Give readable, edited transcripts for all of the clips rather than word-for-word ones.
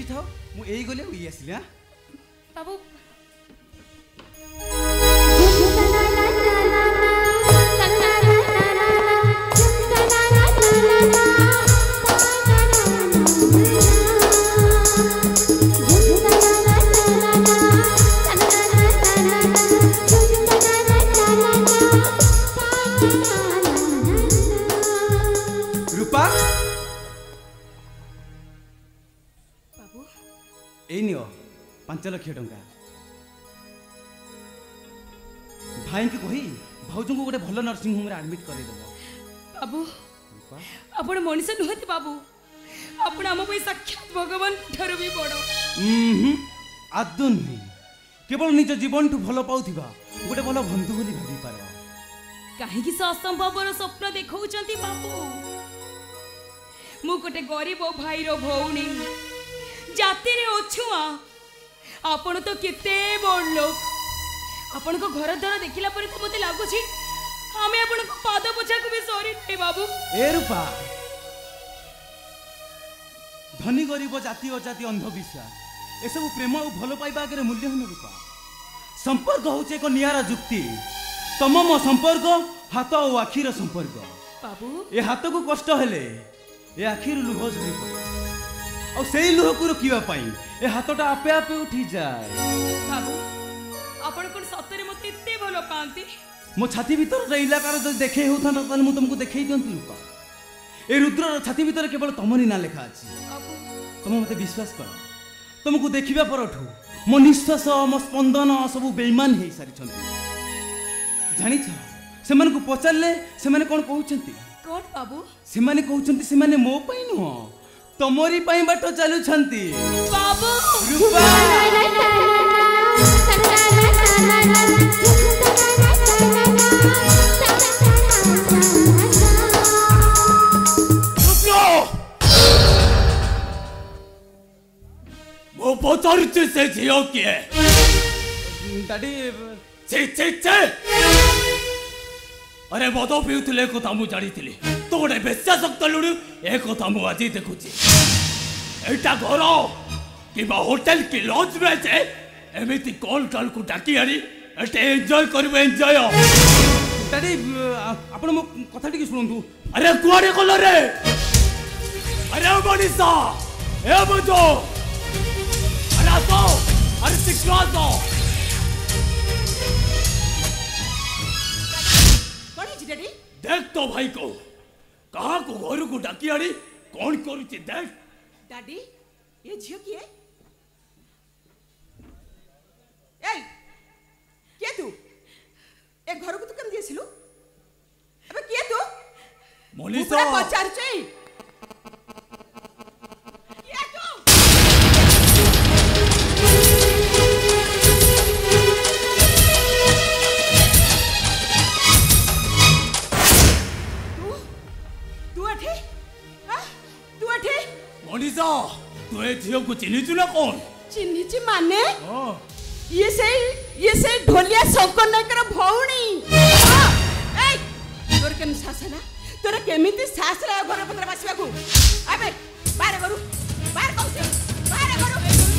था मु एई गले उई आसिले। हां बाबू रूपा बाबू एई नियो 5 लाख टंका भाई के कही भाउज को गोटे भल नर्सिंग होम रे एडमिट कर देबो। बाबू आपण मनुष्य नुहति बाबू आपण आम पे साक्षात भगवान ठार भी बड़। आदौ नुहे केवल निज जीवन ठू भल पाउथिबा गोटे भल बंधु बोली भाबी पार कहीं से असंभवर स्वप्न देखौचंती बाबू। मु गोटे गरीब भाई रो भौणी जाति रे ओछुआ आपण तो केते बड़ लोक आपण को घर द्वार देखिला पर तो मते लागुची हमें आपण को पाद पोछा को भी सॉरी नहीं बाबू। ए रूपा धनी गरीब जाति अजाति अंधविश्वास ए सब प्रेम और भल पाइबा आगे मूल्यहीन। रूपा संपर्क होचे एक नियारा जुक्ति तम मो संपर्क हाथ और आखिर संपर्क बाबू। ए हाथ को कष्ट हेले ए आखिर लुह झरी पड़े और सेई लुह को रोकिबा पई ए हाथटा आपे आपे उठी जाए। बाबू आपण कोन सतरे मते इत्ते भलो पांती मो छाती भीतर इलाकार जो देखे होता ताले मु तुमको देखै दियंती। रूपा ए रुद्र छाती भीतर केवल तमरी ना लेखा अछि। तुम मते विश्वास कर तुमको देखिबा परठू मो निश्वास मो स्पंदन सब बेईमान हे सारी छंती। जानि छ सेमान को पचारले सेमाने कोन कहउछंती कोन बाबू सेमाने कहउछंती सेमाने मो पई नुह तमरी पई बाट चालू छंती। बाबू रूपा वो पचारुचे से झियो किए दादी चे चे चे अरे मद पिउथिले कथा मु जानिथिली तो गोटे बेस्या शक्त लुडु ए कथा मु आज देखुची एटा घर किबा होटल की लॉज में जे एमिति कॉल कॉल को डाकी आनी एटे एन्जॉय करबे एन्जॉय। दादी आपण मो कथा टिके सुनंतु। अरे कुआडे कल रे अरे मनीषा ए बजो अरे आसो अरे सिक्का दो डैडी देख तो भाई को कहाँ को घर को डाकी आनी कौन करुची देख। डैडी ये झियो किए ए के तू ए घर को तू केम दिसिलु अबे के तू मनीषा पचार छै के तू मनीषा तू ए झियो को चिन्हिचु ना कौन चिन्हिची माने ये से ढोलिया शंकर नायकर भौणी। ए तोर केन सासला तोर केमिति सासला घर पत्र बसबा को अबे बाहर करू बाहर कहू बाहर करू।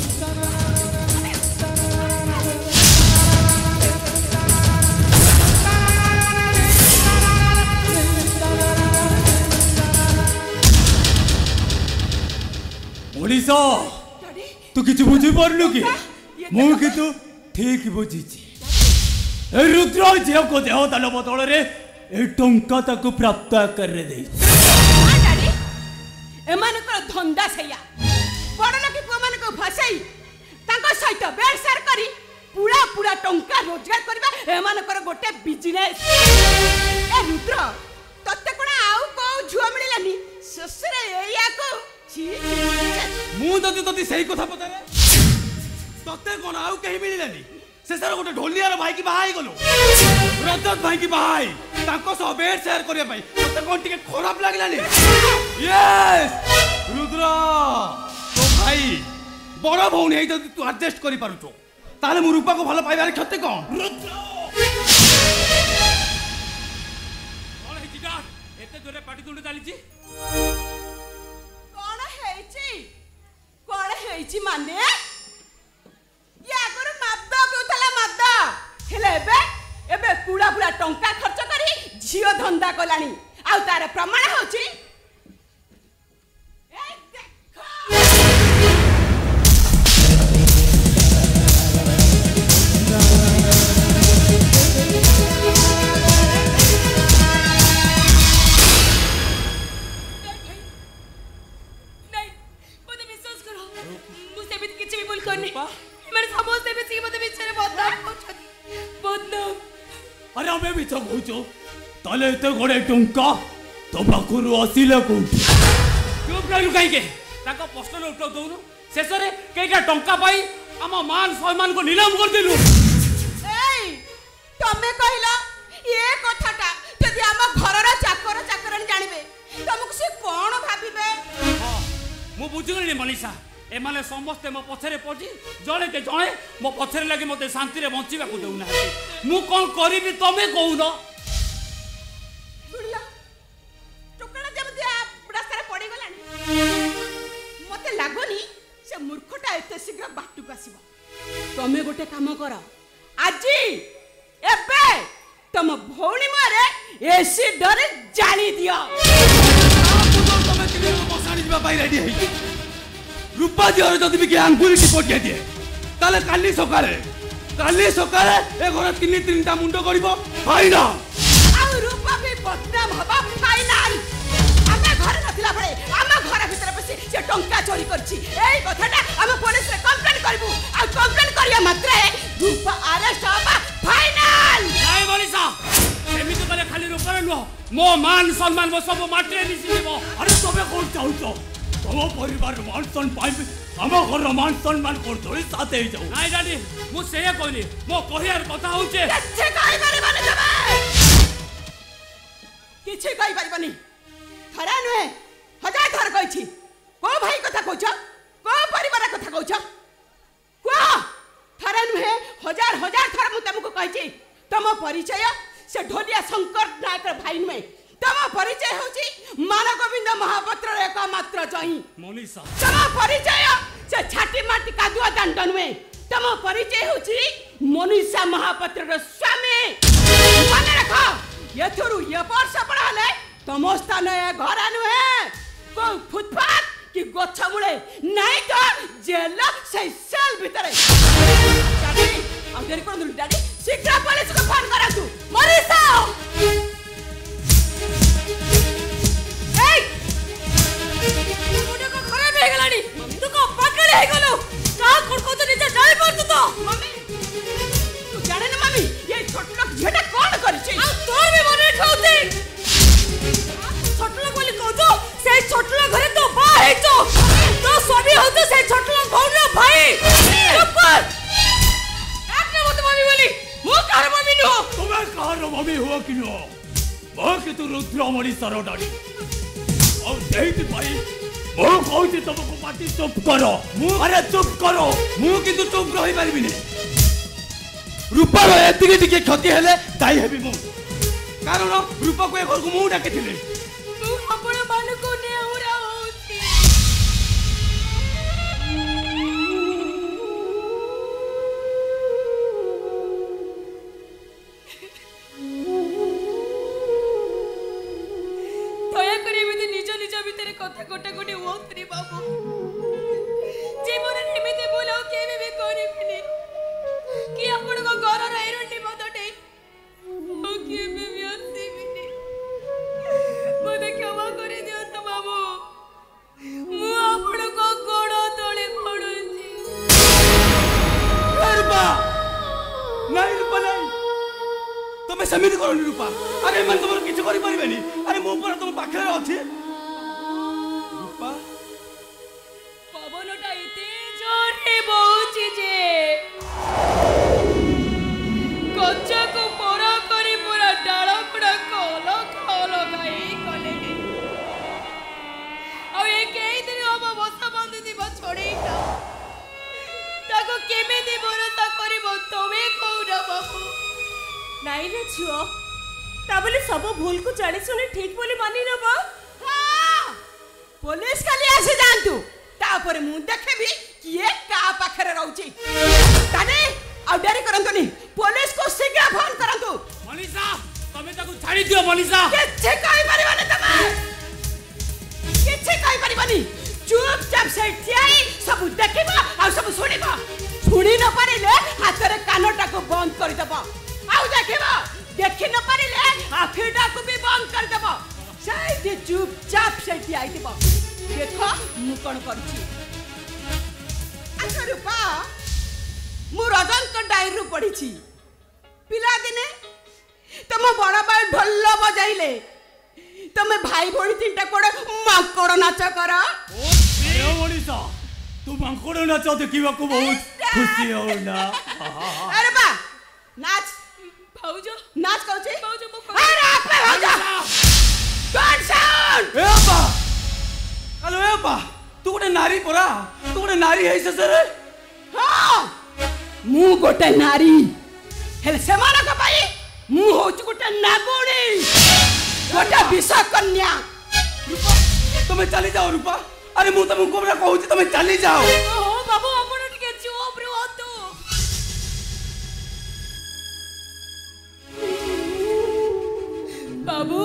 मनीषा तू किछ बुझी पारलु कि मु कि तू ठीक बुझीची ए रुद्र झियो को देवदान बदल रे ए टंका ताको प्राप्त कर रे दे। हां डैडी एमान को धंदा सैया बड़ लोक को मान को फसाई ताको सहित बेड शेयर करी पूरा पूरा टंका रोजगार करबा एमान को गोटे बिजनेस। ए रुद्र तत्ते कोन आउ को झुआ मिललानी ससुरे एया को मु ददी सही कथा पतारे तते कोन आउ कहीं मिललानी से सर गोटे ढोलियार भाई की बाहाई गलो रजत भाई की बाहाई ताको सो बेड शेयर करिया भाई तते कोन टिके खराब लागलानी। यस रुद्र तो भाई बड़ भौणी है जदी तू एडजस्ट करि पारुछो ताले मु रूपा को भलो पाइबार क्षति कोन रुद्र कोन है जिगा एते जोरे पाटी तुंड चालीची कोन हेची कोन ହେଇଛି ମାନେ ये आगर मद पिउतला मद हेले एबे पूरा पूरा टंका खर्च करी झियो धंदा कलानी आ तार प्रमाण होची ए अरे हमें भी तो पूछो ताले तो गोड़े टुंका तो बाकुरु आसिले को क्यों प्लान कहीं के ताको प्रश्न उत्तर दउनु शेषरे केटा टंका पाई हम मान सम्मान को नीलाम कर देलु एई तमे कहिला ये कथाटा यदि हम घररा चाकर चाकरन जानिबे तुमको से कोन भाबिबे हां मु बुझिगली मनीषा ए माने समस्त मो पछरे पड़ी जणे के जणे मो पछरे लागि मते शांति रे बंचिबा को देउना मु कोन करिबी तमे कहूनो सुनिला टुकड़ा जब दिया रास्ता रे पड़ी गलानी मते लागोनी से मूर्खटा एते शीघ्र बाटुक आसीबो तमे गोटे काम कर आजी एबे तम भौणी मारे एसी डरे जाली दियो तमे किने बसाणी दिबा पाई रेडी है रूपा दियर जदि भी आंगुली टिपट दिए ताले काली सकाळे ए घर तीनटा मुंडो करिवो फाइना आ रूपा भी बदनाम हबा फाइनल आमे घर नथिला बळे आमे घर भीतर बसी से टंका चोरी करछि एई कथाटा आमे पुलिस रे कंप्लेंट करबू आ कंप्लेंट करिया मात्रे रूपा अरेस्ट हबा फाइनल नाही मनीषा एमिति करे खाली रूपा नो मो मान सम्मान मो सब माटरे मिसी देबो अरे तमे कोन चाहतो तम परिवार मान सम्मान हम घर मान सम्मान कर दो साथे ही जाऊ नाही डाडी मु सेया कहली मो कहियार कथा होचे किछि कहि परबनी तमे किछि कहि परबनी खरा नहे हजार थर कहिछि को भाई कथा कहछ को परिवार कथा कहछ को खरा नहे हजार हजार थर मु तुमको कहिछि तम परिचय से ढोलिया शंकर नायक भाई में तम परिचय होची मान गोविंद महापात्र एक मात्र जही मनीषा तम परिचय से छाटी माटी कादुआ दंडन में तम परिचय होची मनीषा महापात्र रो स्वामी माने रखो ये थोरु ये पर सपड़ा हले तम स्थान ए घर नुहे को फुटपाथ कि गछ मुळे नाही तो जेल से सेल भीतर डाडी आ देरी कर दु डाडी शीघ्र पुलिस को फोन करा तू मनीषा तू को पकड़ है गलो का कोन को तो नीचे जाई पर तो मम्मी तू जाने ना मम्मी ये छोट लोग झेटा कोन करी छी आ तोर भी मने ठौते छोट लोग बोली को तो से छोट लोग घरे तो बा है तो स्वामी हो तो से छोट लोग भौन भाई चुप कर आपने मत मम्मी बोली मु कार मम्मी नो तुम्हें कार मम्मी हो कि नो वो कि तू रुद्रमणि सरो डाडी और देख भाई वो कहती तुमको पार्टी चुप करो अरे चुप करो मु किंतु चुप रही पारिबिनी रूपार एतिके टिके क्षति हेले दाई हेबी मु कारण रूपा को ए घर को मु डाकिथिले तू अपन मन को नेउरा होती दया करे एमिति निज निज भितर कथा कोटा कोटे होतरी बाबू जीवन एमिति बोलो केबे भी करिबिनी कि आपण को घर रे एरंडी मदटे ओ केबे भी आसीबिनी मते क्षमा करे दियो तो बाबू मु आपण को गोड़ तळे पडुची रूपा नहीं रूपा नहीं तमे समिति करो रूपा अरे मन तुम किछ करि परिबेनी अरे मो पर तुम पाखरे अछि रूपा पवनटा इते जोरे बहुची जे गच्चा को परा करी पूरा डाळ पुडा कोलो कोलो गाई कोले आ एक दिन हम बसा बांधी दिबा छोड़ी का ताको केमेति भरोसा करिबो तमे कोउरा बाबू नाई रे छुओ ता बोले सब भूल को जाने सुने ठीक बोली मानी नबा हां पुलिस खाली आसे जानतु तापर मु देखबी किए का पाखरे रहउची ताने आ डेरी करंतुनी पुलिस को शीघ्र फोन करंतु मनीषा तमे ताको छाड़ी दियो मनीषा किछे कहि परिबानी तमे किछे कहि परिबानी चुपचाप से ठियाई सब देखिबा आ सब सुनिबा सुनी न पारिले हातरे कानटा को बंद कर देबा आ देखिबा देखि न पारिले आखिटा को भी बंद कर देबा से चुपचाप से ठियाई देबा देखो मु कोन करछि अच्छा रूपा मु रजन को डायरी पढिछि पिला दिने तुम बड़ भाई ढोल बजाइले तुम भाई भोड़ी तीनटा कोड़े माकड़ नाच कर ए मनीषा तू माकड़ नाच देखिबा को बहुत खुशी हो ना अरे बा नाच भाउजो नाच कहउछि भाउजो मु अरे आपे भाउजो कौन साउंड ए बा हेलो ए बा तू गोटे नारी परा तू गोटे नारी है ससरे हां मु गोटे नारी हेले सेमाना का भाई मु होच गोटे नागुणी गोटे विष कन्या रूपा तुम चली जाओ रूपा अरे मु तुमको बरा कहूची तुम चली जाओ ओहो बाबू आपण टिके चुप रहतु बाबू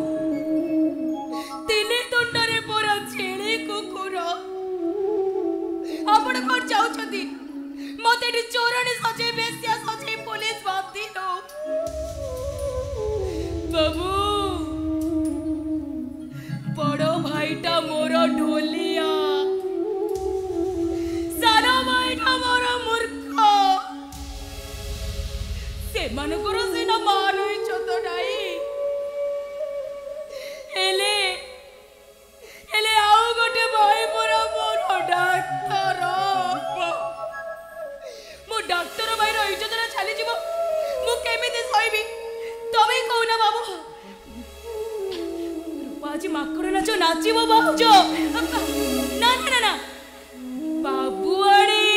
तिले तुंडरे परा छेळे कुकुर आपण कोन जाउछथि मते डी चोरणी सजे बेसिया सजे पुलिस बांधी दो बाबू बड़ो भाईटा मोर ढोलिया सारा भाईटा मोर मूर्ख से मन करो सीना मानु इच्छत नाही एले एले आउ गोटे भाई मोर मोर डाक्टर मो डाक्टर भाई रो इज्जत ना छाली जीवो मु केमिते सहिबी तमे कहू ना बाबू आज माकड़ नाचो नाचिबो बाबूजो ना ना ना बाबुआड़ी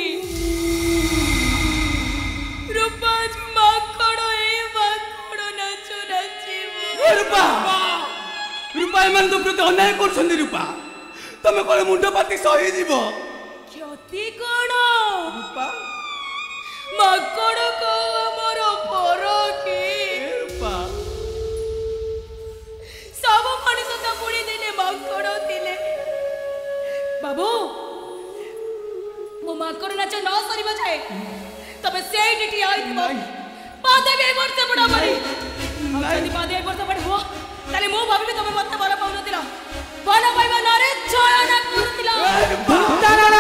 रूपाज माकड़ नाचो नाचिबो रूपा रूपा मन तो प्रति अन्याय करछन रूपा तमे कोन मुंडो पाती सही जीवो क्षति कोन रूपा माकड़ को हमर पर की रूपा सब मनुष्य तो पुणी दिले माकड़ दिले बाबू मो माकड़ नाच न सरी बजाए तबे सेई डिटी आई थी पादे बे वर्ष बड़ा बड़ी यदि पादे एक वर्ष बड़ हो ताले मो भाभी तबे मत बड़ा पाउन दिला बड़ा पाइबा नारे चयन करतिला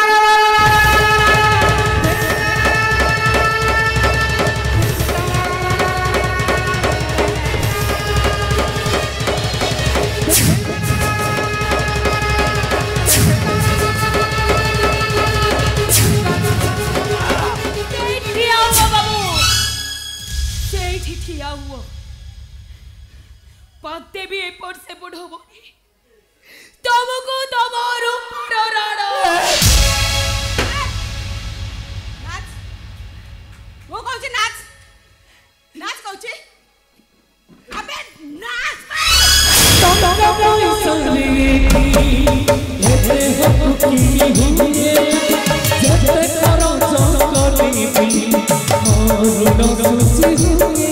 पाते भी एपट से पड़ हो तुमको तमारो पर राणा नाच वो कहउछि नाच नाच कहउछि अबे नाच तमका पैसले एते हकुकी हुए जते करो जंगली भी मोर नसुसी हुए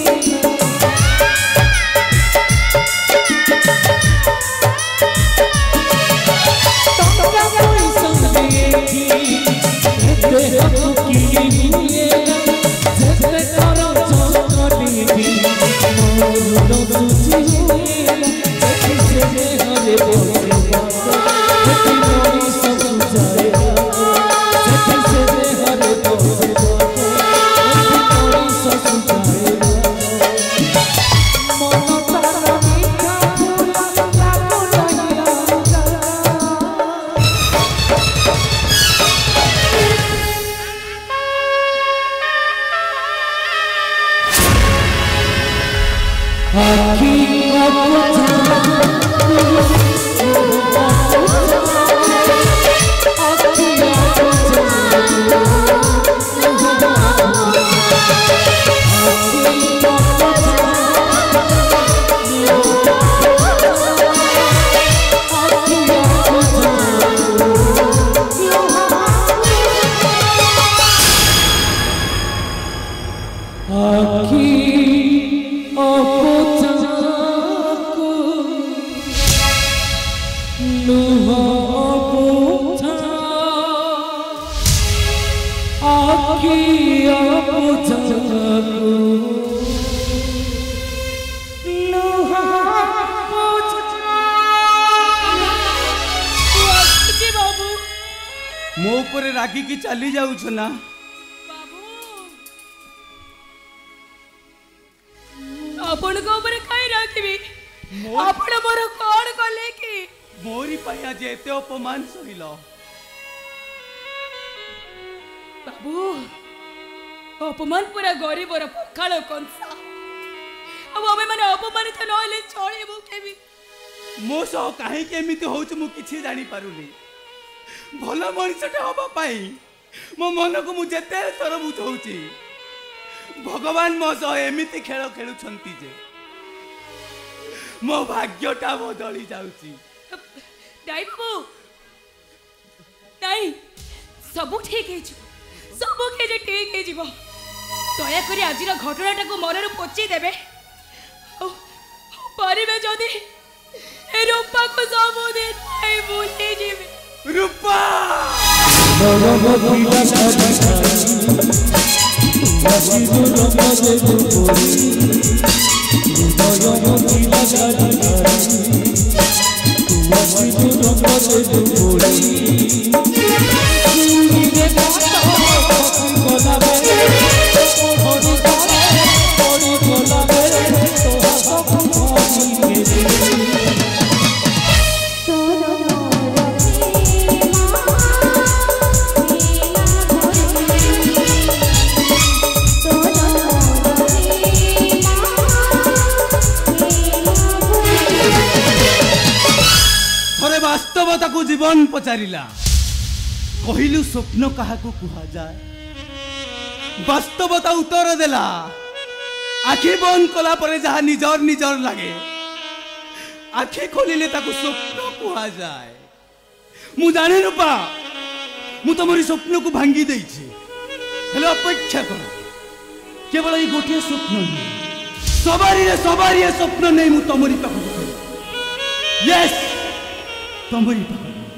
ऊपर रागी की चली जाऊछ ना आपण को ऊपर काई राखिबी आपण मोर कोन कले की मोरी पाया जेते अपमान सहिलो बाबू अपमान पूरा गरीब और पखाल कंसा अब हमें माने अपमानित नहले चळेबो केबी मो सह काहे के एमिति होउछ मु किछि जानि पारुनी भलो मनिषटे होबा पाई मो मन को मु जेते थर बुझौची भगवान मो सह एमिति खेल खेलुछंती जे मो भाग्यटा बदली जाउची दाई बाबू दाई सब ठीक है सब के ठीक है जीव दया करी आजिर घटनाटा को मन रे पोची देबे परिबे जदी ए रूपा को सबुदिन भाई भूली जीवे रूपा वास्तवता को जीवन पचारिला कहिलु स्वप्न कहा को कुहा जाए वास्तवता उत्तर देला आखि बंद कला परे जहा निजर निजर लागे आखि खोलिले ताको स्वप्न कुहा जाए मु जाने रूपा मु तमरी स्वप्न को भांगी देइछि हेलो अपेक्षा कर केवल ई गोटे स्वप्न नहीं सवारी स्वप्न नहीं मु तमरी पाखु यस तमरी पाखु